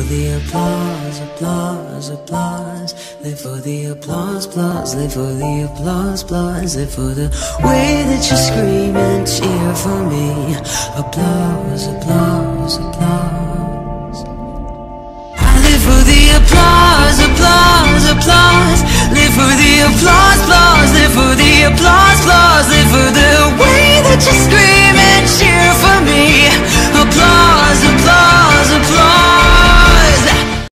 the applause, applause, applause. Live for the applause, applause. Live for the applause, applause. Live for the way that you scream and cheer for me. Applause, applause, applause. I live for the applause, applause, applause. Live for the applause, applause. Live for the applause, applause. Live